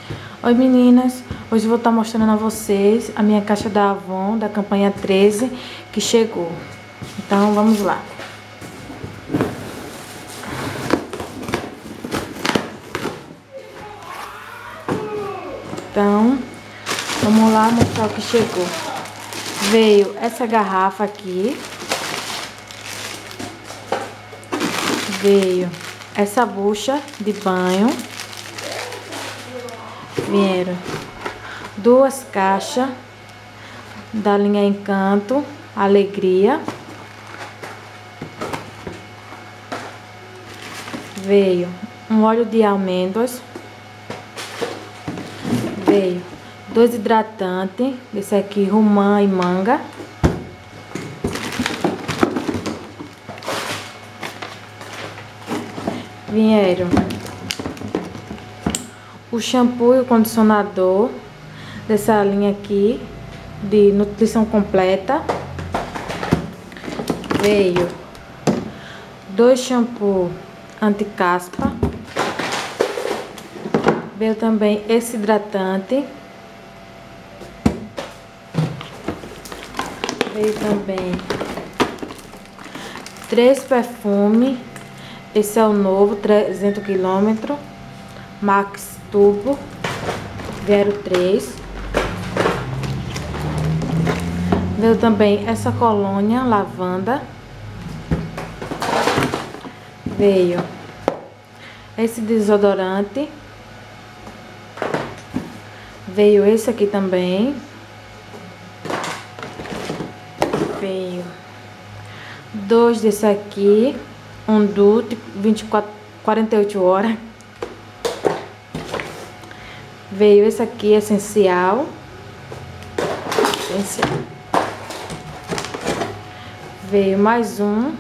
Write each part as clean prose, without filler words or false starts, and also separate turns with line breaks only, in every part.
Oi meninas, hoje eu vou estar mostrando a vocês a minha caixa da Avon, da campanha 13, que chegou. Então vamos lá. Então, vamos lá mostrar o que chegou. Veio essa garrafa aqui. Veio essa bucha de banho. Vieram duas caixas da linha Encanto Alegria. Veio um óleo de amêndoas. Veio dois hidratantes, esse aqui romã e manga. Vieram o shampoo e o condicionador dessa linha aqui de nutrição completa. Veio dois shampoos anti-caspa. Veio também esse hidratante. Veio também 3 perfumes. Esse é o novo, 300 km, Max Turbo. Vieram 3. Veio também essa colônia lavanda. Veio esse desodorante. Veio esse aqui também. Veio 2 desse aqui. Um Dute 48 horas. Veio esse aqui, essencial. Veio mais um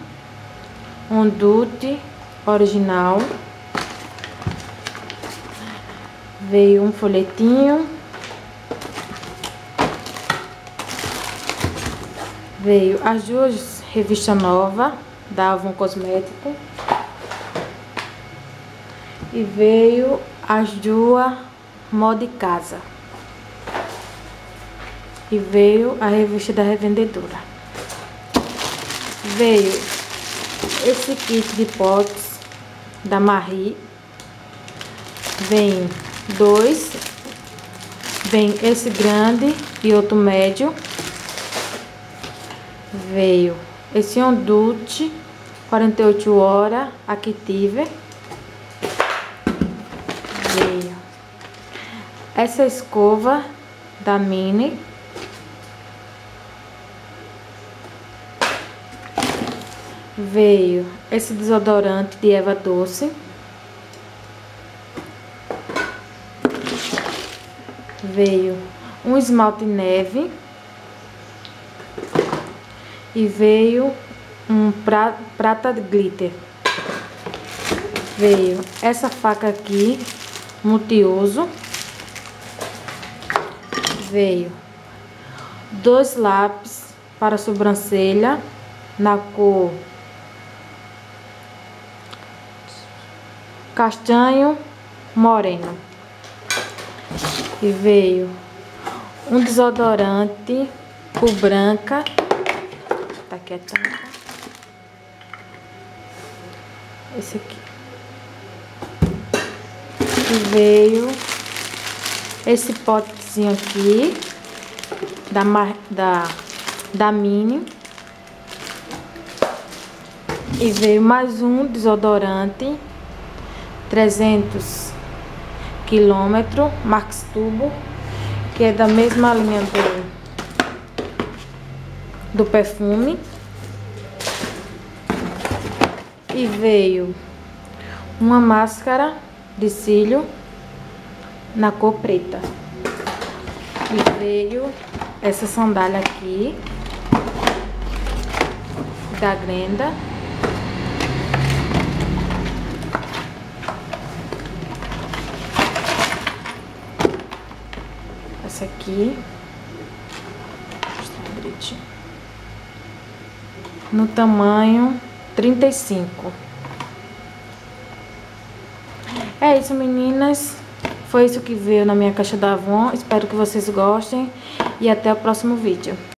Dute original. Veio um folhetinho. Veio as duas revistas novas da Avon Cosmético. E veio as duas moda de casa. E veio a revista da revendedora. Veio esse kit de potes da Marie. Vem 2. Vem esse grande e outro médio. Veio esse Dute 48 horas Active. Veio essa escova da Mini. Veio esse desodorante de Eva Doce. Veio um esmalte neve. E veio um prata de glitter. Veio essa faca aqui, multiuso. Veio 2 lápis para sobrancelha na cor castanho moreno. E veio um desodorante cor branca. Tá aqui a tampa. Esse aqui. E veio esse potezinho aqui da Mini. E veio mais um desodorante 300 km Max Turbo, que é da mesma linha do perfume. E veio uma máscara de cílio na cor preta. E veio essa sandália aqui da Grenda. Essa aqui no tamanho 35. É isso, meninas. Foi isso que veio na minha caixa da Avon. Espero que vocês gostem e até o próximo vídeo.